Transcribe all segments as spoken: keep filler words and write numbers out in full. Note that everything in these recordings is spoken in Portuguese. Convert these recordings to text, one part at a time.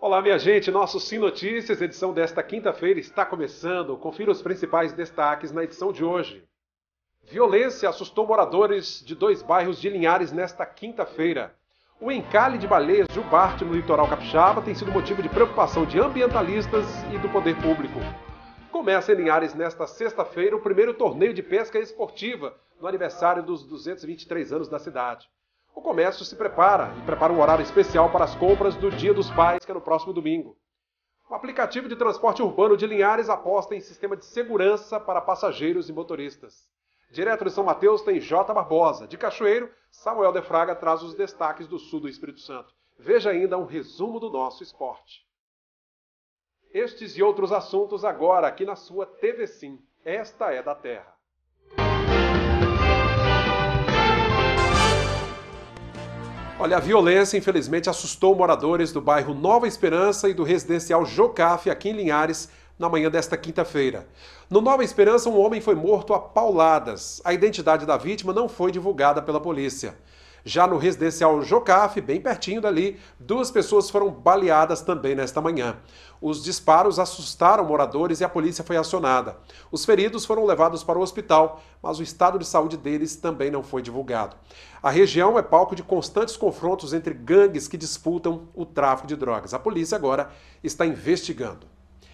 Olá, minha gente, nosso Sim Notícias, edição desta quinta-feira está começando. Confira os principais destaques na edição de hoje. Violência assustou moradores de dois bairros de Linhares nesta quinta-feira. O encalhe de baleias jubarte no litoral capixaba tem sido motivo de preocupação de ambientalistas e do poder público. Começa em Linhares nesta sexta-feira o primeiro torneio de pesca esportiva no aniversário dos duzentos e vinte e três anos da cidade. O comércio se prepara e prepara um horário especial para as compras do Dia dos Pais, que é no próximo domingo. O aplicativo de transporte urbano de Linhares aposta em sistema de segurança para passageiros e motoristas. Direto de São Mateus tem J. Barbosa. De Cachoeiro, Samuel de Fraga traz os destaques do sul do Espírito Santo. Veja ainda um resumo do nosso esporte. Estes e outros assuntos agora aqui na sua T V Sim. Esta é da Terra. Olha, a violência infelizmente assustou moradores do bairro Nova Esperança e do residencial Jocafe aqui em Linhares na manhã desta quinta-feira. No Nova Esperança, um homem foi morto a pauladas. A identidade da vítima não foi divulgada pela polícia. Já no residencial Jocafe, bem pertinho dali, duas pessoas foram baleadas também nesta manhã. Os disparos assustaram moradores e a polícia foi acionada. Os feridos foram levados para o hospital, mas o estado de saúde deles também não foi divulgado. A região é palco de constantes confrontos entre gangues que disputam o tráfico de drogas. A polícia agora está investigando.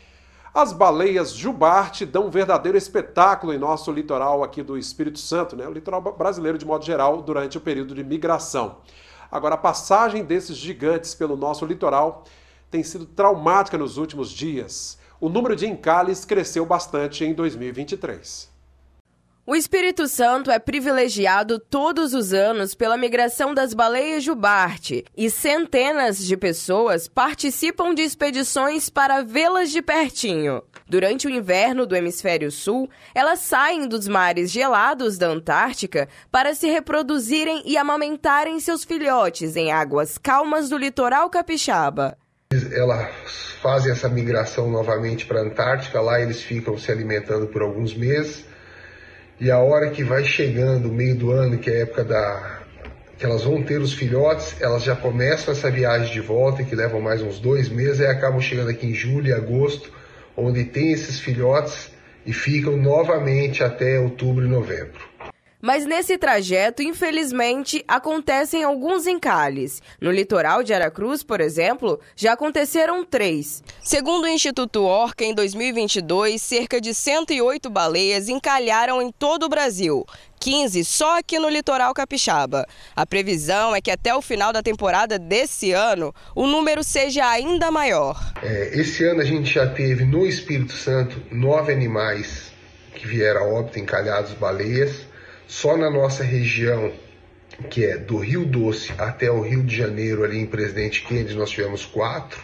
As baleias jubarte dão um verdadeiro espetáculo em nosso litoral aqui do Espírito Santo, né? O litoral brasileiro de modo geral, durante o período de migração. Agora, a passagem desses gigantes pelo nosso litoral tem sido traumática nos últimos dias. O número de encalhes cresceu bastante em dois mil e vinte e três. O Espírito Santo é privilegiado todos os anos pela migração das baleias jubarte e centenas de pessoas participam de expedições para vê-las de pertinho. Durante o inverno do Hemisfério Sul, elas saem dos mares gelados da Antártica para se reproduzirem e amamentarem seus filhotes em águas calmas do litoral capixaba. Elas fazem essa migração novamente para a Antártica, lá eles ficam se alimentando por alguns meses. E a hora que vai chegando o meio do ano, que é a época da que elas vão ter os filhotes, elas já começam essa viagem de volta, que levam mais uns dois meses, e acabam chegando aqui em julho e agosto, onde tem esses filhotes e ficam novamente até outubro e novembro. Mas nesse trajeto, infelizmente, acontecem alguns encalhes. No litoral de Aracruz, por exemplo, já aconteceram três. Segundo o Instituto Orca, em dois mil e vinte e dois, cerca de cento e oito baleias encalharam em todo o Brasil. quinze só aqui no litoral capixaba. A previsão é que até o final da temporada desse ano, o número seja ainda maior. É, esse ano a gente já teve no Espírito Santo nove animais que vieram a óbito encalhados baleias. Só na nossa região, que é do Rio Doce até o Rio de Janeiro, ali em Presidente Kennedy, nós tivemos quatro.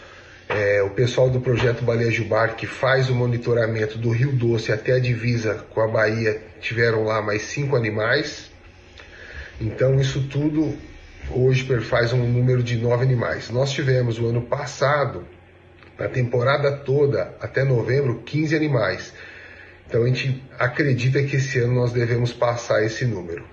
É, o pessoal do projeto Baleia Jubarte, que faz o monitoramento do Rio Doce até a divisa com a Bahia, tiveram lá mais cinco animais. Então isso tudo hoje faz um número de nove animais. Nós tivemos o ano passado, na temporada toda, até novembro, quinze animais. Então a gente acredita que esse ano nós devemos passar esse número.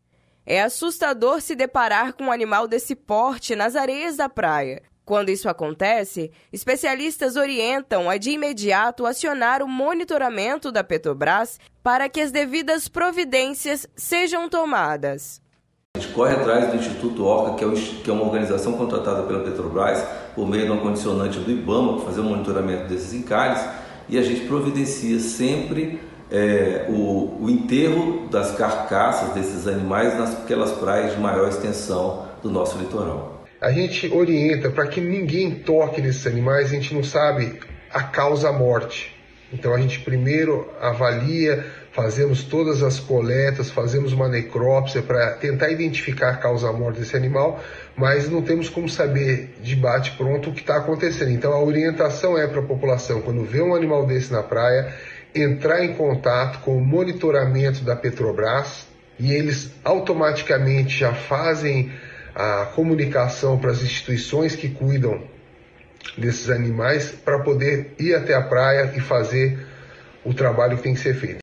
É assustador se deparar com um animal desse porte nas areias da praia. Quando isso acontece, especialistas orientam a de imediato acionar o monitoramento da Petrobras para que as devidas providências sejam tomadas. A gente corre atrás do Instituto Orca, que é uma organização contratada pela Petrobras, por meio de uma condicionante do IBAMA, para fazer o monitoramento desses encalhes. E a gente providencia sempre é, o, o enterro das carcaças desses animais naquelas praias de maior extensão do nosso litoral. A gente orienta para que ninguém toque nesses animais, a gente não sabe a causa-morte. Então a gente primeiro avalia, fazemos todas as coletas, fazemos uma necrópsia para tentar identificar a causa-morte desse animal, mas não temos como saber de bate-pronto o que está acontecendo. Então a orientação é para a população, quando vê um animal desse na praia, entrar em contato com o monitoramento da Petrobras e eles automaticamente já fazem a comunicação para as instituições que cuidam desses animais para poder ir até a praia e fazer o trabalho que tem que ser feito.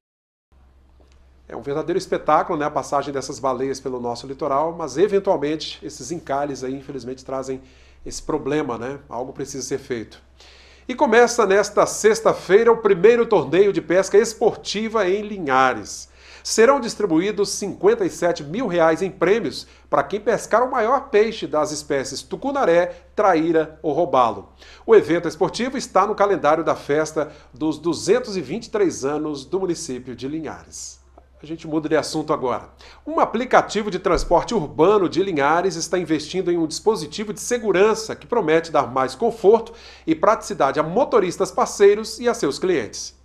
É um verdadeiro espetáculo, né, a passagem dessas baleias pelo nosso litoral, mas eventualmente esses encalhes aí, infelizmente, trazem esse problema, né? Algo precisa ser feito. E começa nesta sexta-feira o primeiro torneio de pesca esportiva em Linhares. Serão distribuídos cinquenta e sete mil reais em prêmios para quem pescar o maior peixe das espécies tucunaré, traíra ou robalo. O evento esportivo está no calendário da festa dos duzentos e vinte e três anos do município de Linhares. A gente muda de assunto agora. Um aplicativo de transporte urbano de Linhares está investindo em um dispositivo de segurança que promete dar mais conforto e praticidade a motoristas parceiros e a seus clientes.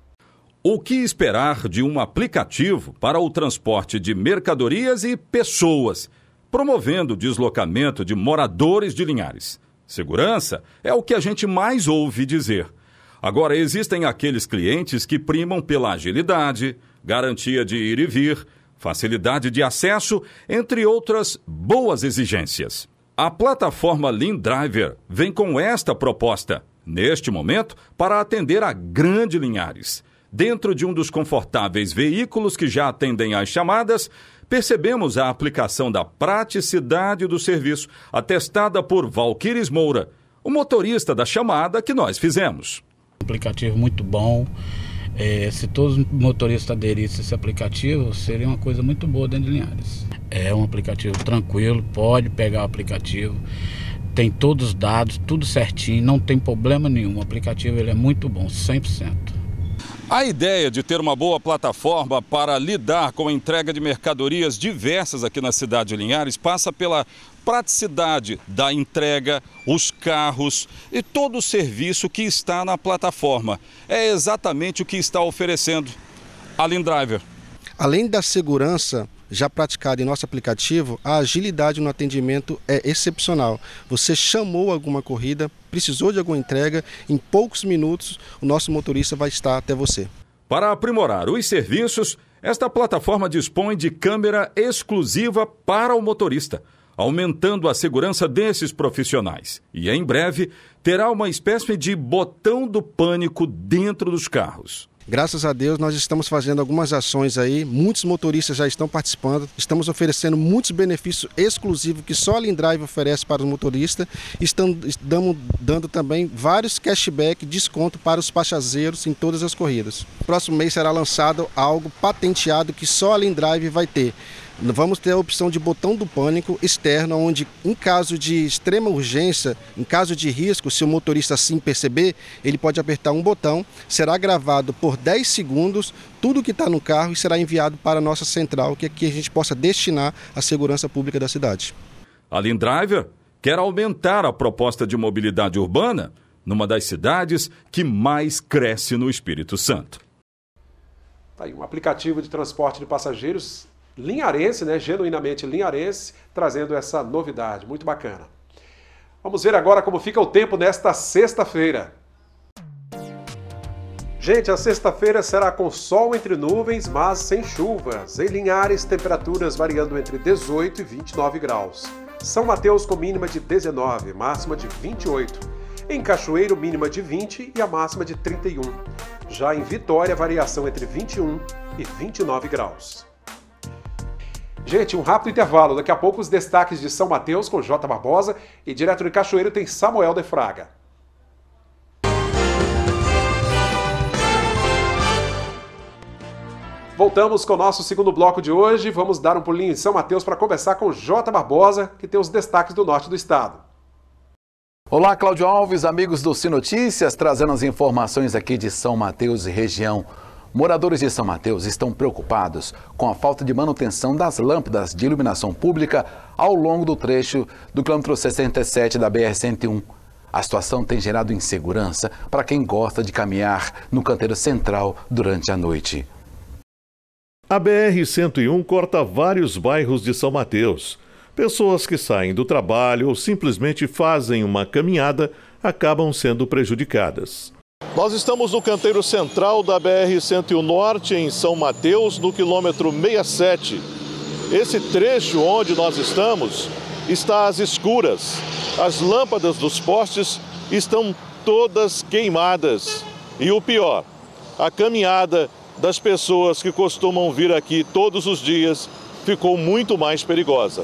O que esperar de um aplicativo para o transporte de mercadorias e pessoas, promovendo o deslocamento de moradores de Linhares? Segurança é o que a gente mais ouve dizer. Agora, existem aqueles clientes que primam pela agilidade, garantia de ir e vir, facilidade de acesso, entre outras boas exigências. A plataforma Lindriver vem com esta proposta, neste momento, para atender a Grande Linhares. Dentro de um dos confortáveis veículos que já atendem às chamadas, percebemos a aplicação da praticidade do serviço, atestada por Valquíris Moura, o motorista da chamada que nós fizemos. Um aplicativo muito bom. É, se todos os motoristas aderissem a esse aplicativo, seria uma coisa muito boa dentro de Linhares. É um aplicativo tranquilo, pode pegar o aplicativo, tem todos os dados, tudo certinho, não tem problema nenhum. O aplicativo ele é muito bom, cem por cento. A ideia de ter uma boa plataforma para lidar com a entrega de mercadorias diversas aqui na cidade de Linhares passa pela praticidade da entrega, os carros e todo o serviço que está na plataforma. É exatamente o que está oferecendo a Lindriver. Além da segurança já praticada em nosso aplicativo, a agilidade no atendimento é excepcional. Você chamou alguma corrida, precisou de alguma entrega, em poucos minutos o nosso motorista vai estar até você. Para aprimorar os serviços, esta plataforma dispõe de câmera exclusiva para o motorista, aumentando a segurança desses profissionais. E em breve terá uma espécie de botão do pânico dentro dos carros. Graças a Deus nós estamos fazendo algumas ações aí, muitos motoristas já estão participando, estamos oferecendo muitos benefícios exclusivos que só a Lindriver oferece para os motoristas, estamos dando também vários cashback, desconto para os passageiros em todas as corridas. Próximo mês será lançado algo patenteado que só a Lindriver vai ter. Vamos ter a opção de botão do pânico externo, onde em caso de extrema urgência, em caso de risco, se o motorista assim perceber, ele pode apertar um botão, será gravado por dez segundos tudo que está no carro e será enviado para a nossa central, que aqui a gente possa destinar à segurança pública da cidade. A Lindriver quer aumentar a proposta de mobilidade urbana numa das cidades que mais cresce no Espírito Santo. Tá aí um aplicativo de transporte de passageiros linharense, né, genuinamente linharense, trazendo essa novidade, muito bacana. Vamos ver agora como fica o tempo nesta sexta-feira. Gente, a sexta-feira será com sol entre nuvens, mas sem chuvas. Em Linhares, temperaturas variando entre dezoito e vinte e nove graus. São Mateus com mínima de dezenove, máxima de vinte e oito. Em Cachoeiro, mínima de vinte e a máxima de trinta e um. Já em Vitória, variação entre vinte e um e vinte e nove graus. Gente, um rápido intervalo. Daqui a pouco os destaques de São Mateus com J. Barbosa e direto de Cachoeiro tem Samuel de Fraga. Voltamos com o nosso segundo bloco de hoje. Vamos dar um pulinho em São Mateus para conversar com J. Barbosa, que tem os destaques do norte do estado. Olá, Cláudio Alves, amigos do C Notícias, trazendo as informações aqui de São Mateus e região. Moradores de São Mateus estão preocupados com a falta de manutenção das lâmpadas de iluminação pública ao longo do trecho do quilômetro sessenta e sete da B R cento e um. A situação tem gerado insegurança para quem gosta de caminhar no canteiro central durante a noite. A B R cento e um corta vários bairros de São Mateus. Pessoas que saem do trabalho ou simplesmente fazem uma caminhada acabam sendo prejudicadas. Nós estamos no canteiro central da B R cento e um Norte, em São Mateus, no quilômetro sessenta e sete. Esse trecho onde nós estamos está às escuras. As lâmpadas dos postes estão todas queimadas. E o pior, a caminhada das pessoas que costumam vir aqui todos os dias ficou muito mais perigosa.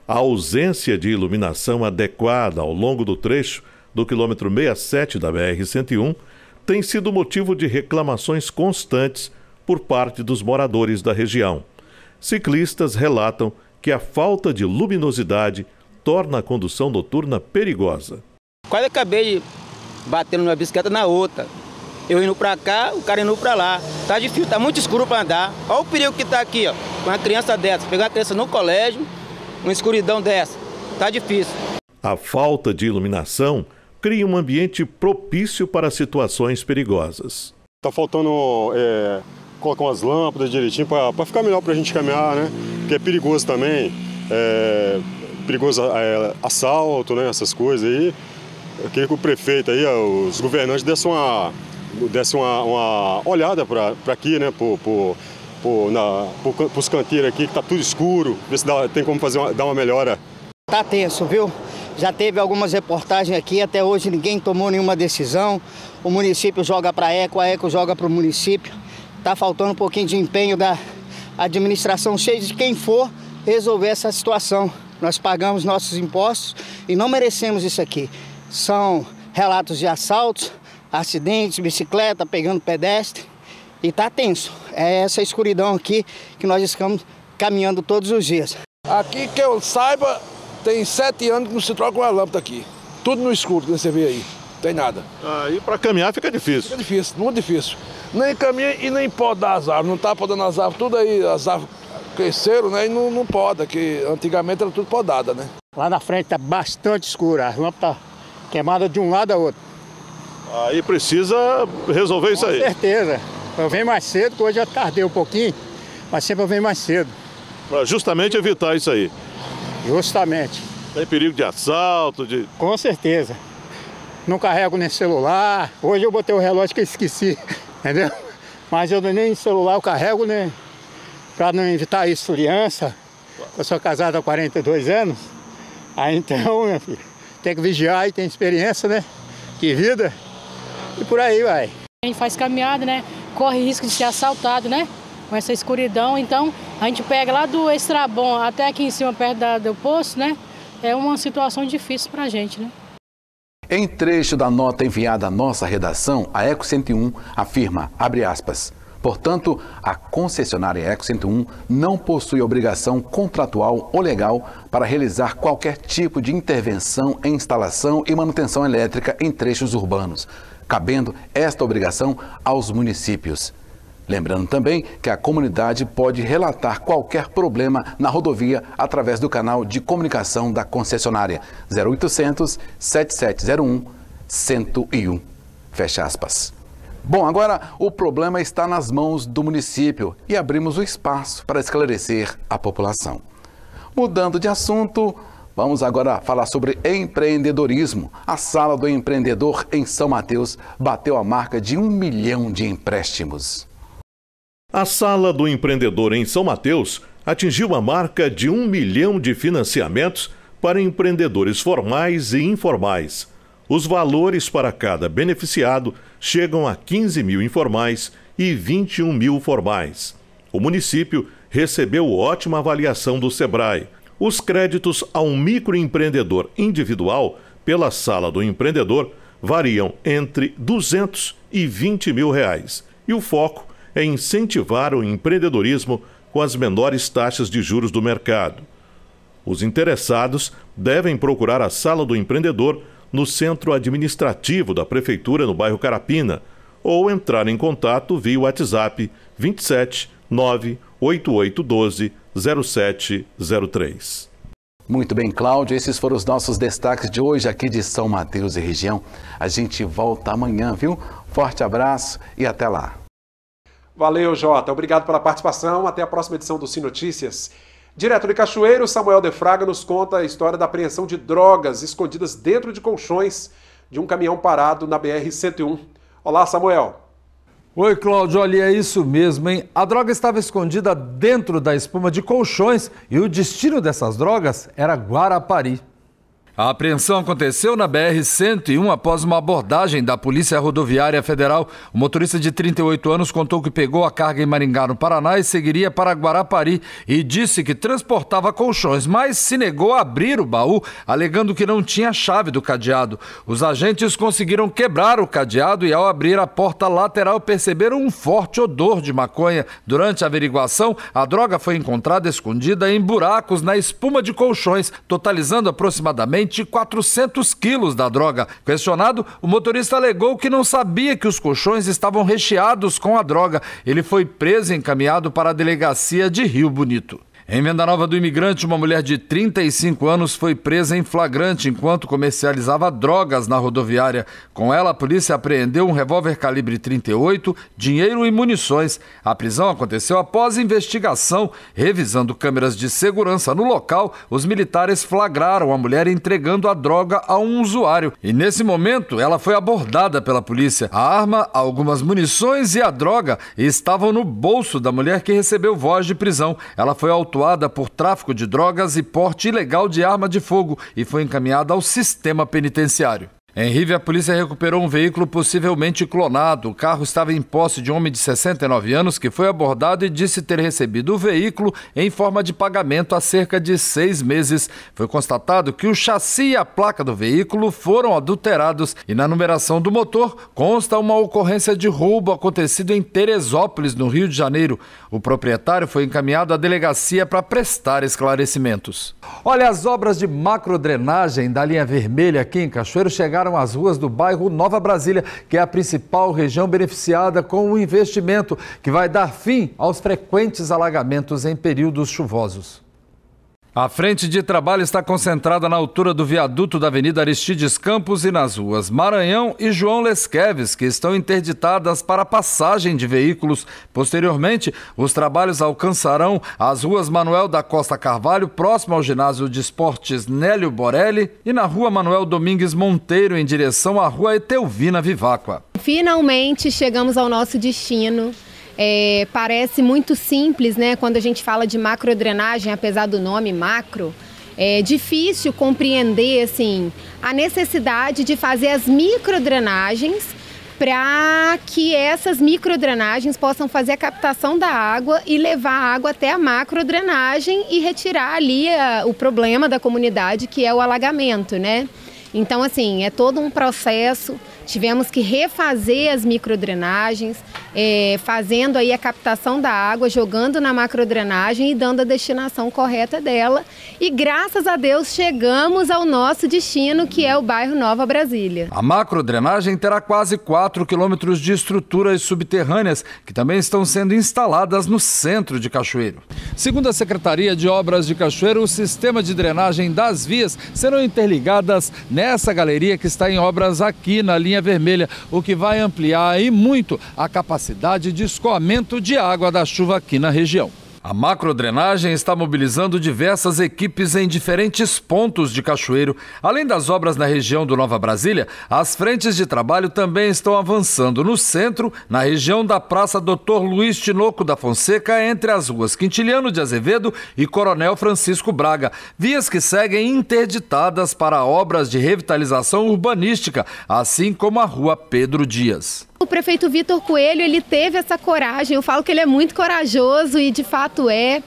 A ausência de iluminação adequada ao longo do trecho do quilômetro sessenta e sete da B R cento e um tem sido motivo de reclamações constantes por parte dos moradores da região. Ciclistas relatam que a falta de luminosidade torna a condução noturna perigosa. Quase acabei batendo uma bicicleta na outra. Eu indo pra cá, o cara indo pra lá. Tá difícil, tá muito escuro pra andar. Olha o perigo que tá aqui, ó. Com uma criança dessa. Pegar uma criança no colégio, uma escuridão dessa. Tá difícil. A falta de iluminação cria um ambiente propício para situações perigosas. Tá faltando é, colocar umas lâmpadas direitinho para ficar melhor para a gente caminhar, né? Porque é perigoso também, é, perigoso é, assalto, né? Essas coisas aí. Eu queria que o prefeito aí, os governantes dessem uma, dessem uma, uma olhada para aqui, né? Por, por, por, na, por, pros canteiros aqui, que tá tudo escuro, ver se dá, tem como fazer uma, dar uma melhora. Tá tenso, viu? Já teve algumas reportagens aqui, até hoje ninguém tomou nenhuma decisão. O município joga para a Eco, a Eco joga para o município. Está faltando um pouquinho de empenho da administração, seja de quem for, resolver essa situação. Nós pagamos nossos impostos e não merecemos isso aqui. São relatos de assaltos, acidentes, bicicleta, pegando pedestre. E está tenso. É essa escuridão aqui que nós estamos caminhando todos os dias. Aqui, que eu saiba, tem sete anos que não se troca uma lâmpada aqui. Tudo no escuro, que você vê aí. Não tem nada. Aí para caminhar fica difícil. Fica difícil, muito difícil. Nem caminha e nem podar as árvores. Não está podando as árvores, tudo aí, as árvores cresceram, né? E não, não poda, que antigamente era tudo podada, né? Lá na frente está bastante escuro, a lâmpada queimada de um lado a outro. Aí precisa resolver Com isso aí. Com certeza. Eu venho mais cedo, que hoje já tardei um pouquinho, mas sempre eu venho mais cedo. Para justamente evitar isso aí. Justamente. Tem perigo de assalto, de... Com certeza. Não carrego nem celular. Hoje eu botei o relógio que eu esqueci, entendeu? Mas eu nem celular eu carrego, né? Para não evitar isso, criança. Eu sou casado há quarenta e dois anos. Aí então, meu filho, tem que vigiar e tem experiência, né? Que vida. E por aí vai. A gente faz caminhada, né? Corre risco de ser assaltado, né? Com essa escuridão. Então, a gente pega lá do Extrabom até aqui em cima, perto da, do posto, né? É uma situação difícil pra gente, né? Em trecho da nota enviada à nossa redação, a Eco cento e um afirma, abre aspas, portanto, a concessionária Eco cento e um não possui obrigação contratual ou legal para realizar qualquer tipo de intervenção em instalação e manutenção elétrica em trechos urbanos, cabendo esta obrigação aos municípios. Lembrando também que a comunidade pode relatar qualquer problema na rodovia através do canal de comunicação da concessionária zero oitocentos, sete sete zero um, cento e um. Fecha aspas. Bom, agora o problema está nas mãos do município e abrimos o espaço para esclarecer a população. Mudando de assunto, vamos agora falar sobre empreendedorismo. A Sala do Empreendedor em São Mateus bateu a marca de um milhão de empréstimos. A Sala do Empreendedor em São Mateus atingiu a marca de um milhão de financiamentos para empreendedores formais e informais. Os valores para cada beneficiado chegam a quinze mil informais e vinte e um mil formais. O município recebeu ótima avaliação do Sebrae. Os créditos a um microempreendedor individual pela Sala do Empreendedor variam entre duzentos e vinte mil reais. E o foco é incentivar o empreendedorismo com as menores taxas de juros do mercado. Os interessados devem procurar a Sala do Empreendedor no centro administrativo da Prefeitura no bairro Carapina ou entrar em contato via WhatsApp vinte e sete, nove oito oito um dois, zero sete zero três. Muito bem, Cláudio, esses foram os nossos destaques de hoje aqui de São Mateus e região. A gente volta amanhã, viu? Forte abraço e até lá. Valeu, Jota. Obrigado pela participação. Até a próxima edição do Sim Notícias. Direto de Cachoeiro, Samuel de Fraga nos conta a história da apreensão de drogas escondidas dentro de colchões de um caminhão parado na B R cento e um. Olá, Samuel. Oi, Cláudio. Olha, é isso mesmo, hein? A droga estava escondida dentro da espuma de colchões e o destino dessas drogas era Guarapari. A apreensão aconteceu na B R cento e um após uma abordagem da Polícia Rodoviária Federal. O motorista de trinta e oito anos contou que pegou a carga em Maringá, no Paraná, e seguiria para Guarapari, e disse que transportava colchões, mas se negou a abrir o baú, alegando que não tinha chave do cadeado. Os agentes conseguiram quebrar o cadeado e, ao abrir a porta lateral, perceberam um forte odor de maconha. Durante a averiguação, a droga foi encontrada escondida em buracos na espuma de colchões, totalizando aproximadamente quatrocentos quilos da droga. Questionado, o motorista alegou que não sabia que os colchões estavam recheados com a droga. Ele foi preso e encaminhado para a delegacia de Rio Bonito. Em Venda Nova do Imigrante, uma mulher de trinta e cinco anos foi presa em flagrante enquanto comercializava drogas na rodoviária. Com ela, a polícia apreendeu um revólver calibre trinta e oito, dinheiro e munições. A prisão aconteceu após investigação. Revisando câmeras de segurança no local, os militares flagraram a mulher entregando a droga a um usuário. E nesse momento, ela foi abordada pela polícia. A arma, algumas munições e a droga estavam no bolso da mulher, que recebeu voz de prisão. Ela foi autuada por tráfico de drogas e porte ilegal de arma de fogo e foi encaminhada ao sistema penitenciário. Em Rive, a polícia recuperou um veículo possivelmente clonado. O carro estava em posse de um homem de sessenta e nove anos que foi abordado e disse ter recebido o veículo em forma de pagamento há cerca de seis meses. Foi constatado que o chassi e a placa do veículo foram adulterados e na numeração do motor consta uma ocorrência de roubo acontecido em Teresópolis, no Rio de Janeiro. O proprietário foi encaminhado à delegacia para prestar esclarecimentos. Olha, as obras de macrodrenagem da linha vermelha aqui em Cachoeiro chegaram às ruas do bairro Nova Brasília, que é a principal região beneficiada com o investimento que vai dar fim aos frequentes alagamentos em períodos chuvosos. A frente de trabalho está concentrada na altura do viaduto da Avenida Aristides Campos e nas ruas Maranhão e João Lesqueves, que estão interditadas para passagem de veículos. Posteriormente, os trabalhos alcançarão as ruas Manuel da Costa Carvalho, próximo ao ginásio de esportes Nélio Borelli, e na rua Manuel Domingues Monteiro, em direção à rua Etelvina Viváqua. Finalmente chegamos ao nosso destino. É, parece muito simples, né? Quando a gente fala de macrodrenagem, apesar do nome macro, é difícil compreender assim, a necessidade de fazer as microdrenagens para que essas microdrenagens possam fazer a captação da água e levar a água até a macrodrenagem e retirar ali a, o problema da comunidade, que é o alagamento, né? Então, assim, é todo um processo. Tivemos que refazer as microdrenagens, é, fazendo aí a captação da água, jogando na macrodrenagem e dando a destinação correta dela. E graças a Deus chegamos ao nosso destino, que é o bairro Nova Brasília. A macrodrenagem terá quase quatro quilômetros de estruturas subterrâneas, que também estão sendo instaladas no centro de Cachoeiro. Segundo a Secretaria de Obras de Cachoeiro, o sistema de drenagem das vias serão interligadas nessa galeria que está em obras aqui na linha vermelha, o que vai ampliar e muito a capacidade de escoamento de água da chuva aqui na região. A macrodrenagem está mobilizando diversas equipes em diferentes pontos de Cachoeiro. Além das obras na região do Nova Brasília, as frentes de trabalho também estão avançando no centro, na região da Praça doutor Luiz Tinoco da Fonseca, entre as ruas Quintiliano de Azevedo e Coronel Francisco Braga. Vias que seguem interditadas para obras de revitalização urbanística, assim como a rua Pedro Dias. O prefeito Vitor Coelho, ele teve essa coragem, eu falo que ele é muito corajoso e de fato é,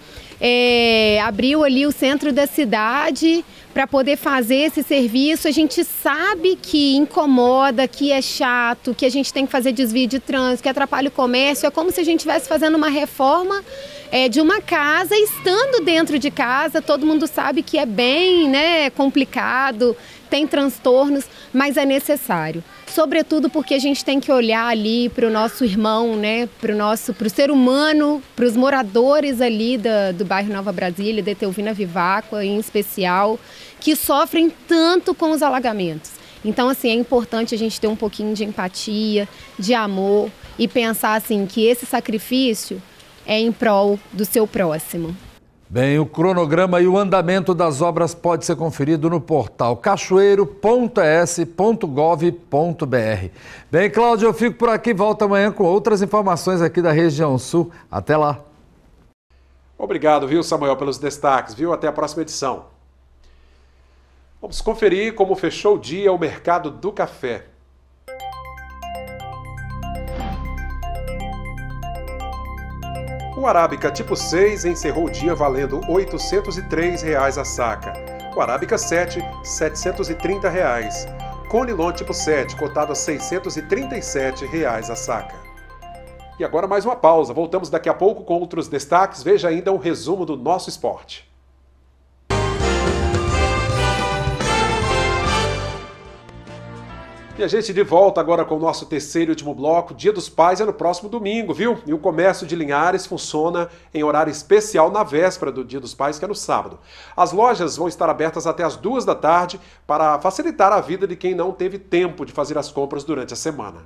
é abriu ali o centro da cidade para poder fazer esse serviço. A gente sabe que incomoda, que é chato, que a gente tem que fazer desvio de trânsito, que atrapalha o comércio, é como se a gente estivesse fazendo uma reforma é, de uma casa, estando dentro de casa, todo mundo sabe que é bem, né, complicado, tem transtornos, mas é necessário. Sobretudo porque a gente tem que olhar ali para o nosso irmão, né, para o nosso, para o ser humano, para os moradores ali da, do bairro Nova Brasília, da Etelvina Viváqua em especial, que sofrem tanto com os alagamentos. Então, assim, é importante a gente ter um pouquinho de empatia, de amor e pensar assim que esse sacrifício é em prol do seu próximo. Bem, o cronograma e o andamento das obras pode ser conferido no portal cachoeiro ponto e s ponto gov ponto b r. Bem, Cláudio, eu fico por aqui, volto amanhã com outras informações aqui da região sul. Até lá. Obrigado, viu, Samuel, pelos destaques, viu? Até a próxima edição. Vamos conferir como fechou o dia o mercado do café. O Arábica tipo seis encerrou o dia valendo oitocentos e três reais a saca. O Arábica sete, setecentos e trinta reais. Conilon tipo sete, cotado a seiscentos e trinta e sete reais a saca. E agora mais uma pausa. Voltamos daqui a pouco com outros destaques. Veja ainda um resumo do nosso esporte. E a gente de volta agora com o nosso terceiro e último bloco. Dia dos Pais é no próximo domingo, viu? E o comércio de Linhares funciona em horário especial na véspera do Dia dos Pais, que é no sábado. As lojas vão estar abertas até as duas da tarde para facilitar a vida de quem não teve tempo de fazer as compras durante a semana.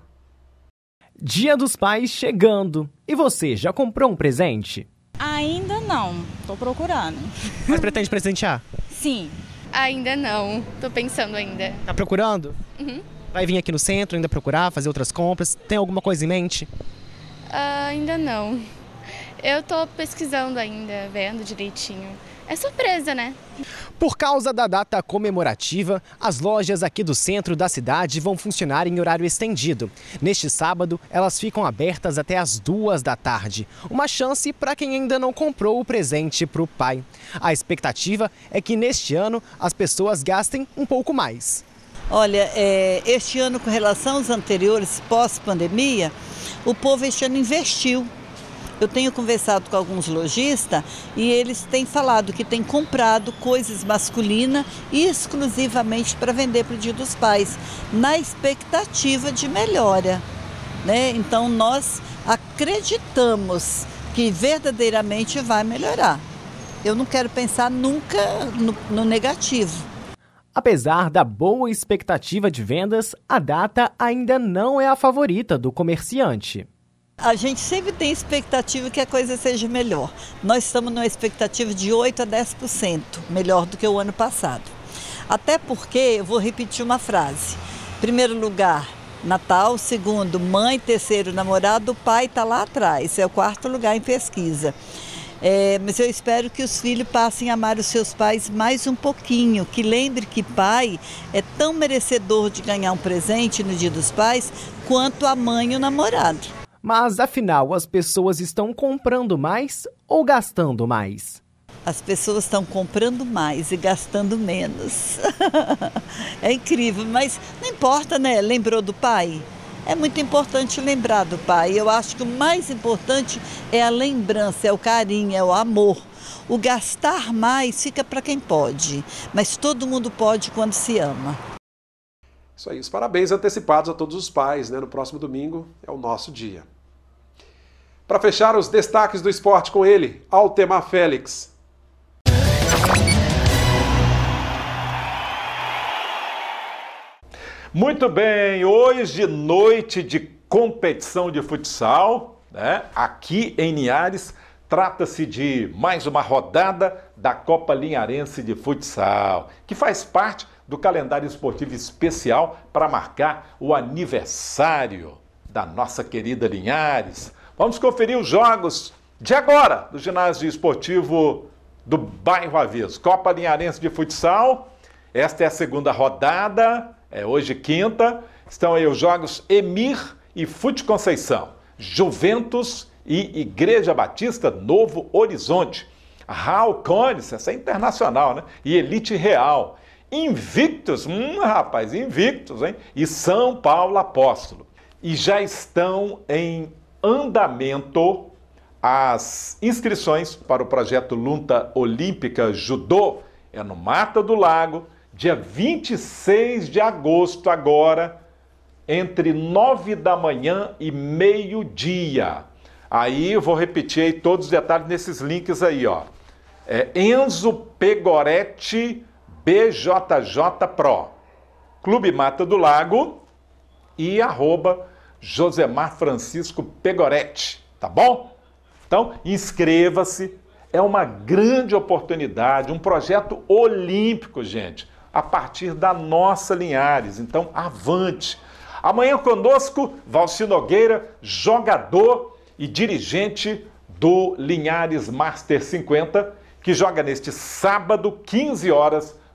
Dia dos Pais chegando. E você, já comprou um presente? Ainda não, tô procurando. Mas pretende presentear? Sim. Ainda não, tô pensando ainda. Tá procurando? Uhum. Vai vir aqui no centro ainda procurar, fazer outras compras? Tem alguma coisa em mente? Uh, ainda não. Eu tô pesquisando ainda, vendo direitinho. É surpresa, né? Por causa da data comemorativa, as lojas aqui do centro da cidade vão funcionar em horário estendido. Neste sábado, elas ficam abertas até as duas da tarde. Uma chance para quem ainda não comprou o presente para o pai. A expectativa é que neste ano as pessoas gastem um pouco mais. Olha, é, este ano com relação aos anteriores, pós-pandemia, o povo este ano investiu. Eu tenho conversado com alguns lojistas e eles têm falado que têm comprado coisas masculinas exclusivamente para vender para o Dia dos Pais, na expectativa de melhora, né? Então nós acreditamos que verdadeiramente vai melhorar. Eu não quero pensar nunca no, no negativo. Apesar da boa expectativa de vendas, a data ainda não é a favorita do comerciante. A gente sempre tem expectativa que a coisa seja melhor. Nós estamos numa expectativa de oito a dez por cento melhor do que o ano passado. Até porque, eu vou repetir uma frase. Primeiro lugar, Natal. Segundo, mãe. Terceiro, namorado. O pai está lá atrás. É o quarto lugar em pesquisa. É, mas eu espero que os filhos passem a amar os seus pais mais um pouquinho, que lembre que pai é tão merecedor de ganhar um presente no Dia dos Pais quanto a mãe e o namorado. Mas afinal, as pessoas estão comprando mais ou gastando mais? As pessoas estão comprando mais e gastando menos. É incrível, mas não importa, né? Lembrou do pai? É muito importante lembrar do pai. Eu acho que o mais importante é a lembrança, é o carinho, é o amor. O gastar mais fica para quem pode, mas todo mundo pode quando se ama. Isso aí, os parabéns antecipados a todos os pais, né? No próximo domingo é o nosso dia. Para fechar os destaques do esporte com ele, Altemar Félix. Muito bem, hoje noite de competição de futsal, né? Aqui em Linhares, trata-se de mais uma rodada da Copa Linharense de Futsal, que faz parte do calendário esportivo especial para marcar o aniversário da nossa querida Linhares. Vamos conferir os jogos de agora do ginásio esportivo do Bairro Aveso. Copa Linharense de Futsal, esta é a segunda rodada. É hoje quinta, estão aí os jogos Emir e Fute Conceição, Juventus e Igreja Batista Novo Horizonte, Raul Cones, essa é internacional, né? E Elite Real, Invictus, hum, rapaz, Invictus, hein? E São Paulo Apóstolo. E já estão em andamento as inscrições para o projeto Luta Olímpica Judô, é no Mata do Lago, dia vinte e seis de agosto agora, entre nove da manhã e meio-dia. Aí eu vou repetir aí todos os detalhes nesses links aí, ó. É Enzo Pegoretti B J J Pro, Clube Mata do Lago e arroba Josemar Francisco Pegoretti, tá bom? Então, inscreva-se, é uma grande oportunidade, um projeto olímpico, gente, a partir da nossa Linhares. Então, avante! Amanhã conosco, Valci Nogueira, jogador e dirigente do Linhares Master cinquenta, que joga neste sábado, quinze horas,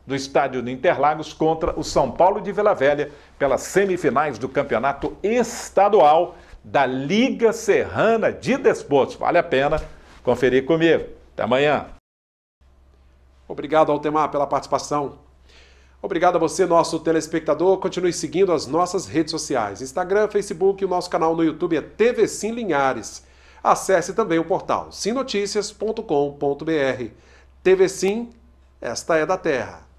do estádio de Interlagos contra o São Paulo de Vila Velha pelas semifinais do campeonato estadual da Liga Serrana de Desportos. Vale a pena conferir comigo. Até amanhã. Obrigado, Altemar, pela participação. Obrigado a você, nosso telespectador. Continue seguindo as nossas redes sociais. Instagram, Facebook e o nosso canal no YouTube é T V Sim Linhares. Acesse também o portal sim noticias ponto com ponto br. T V Sim, esta é da Terra.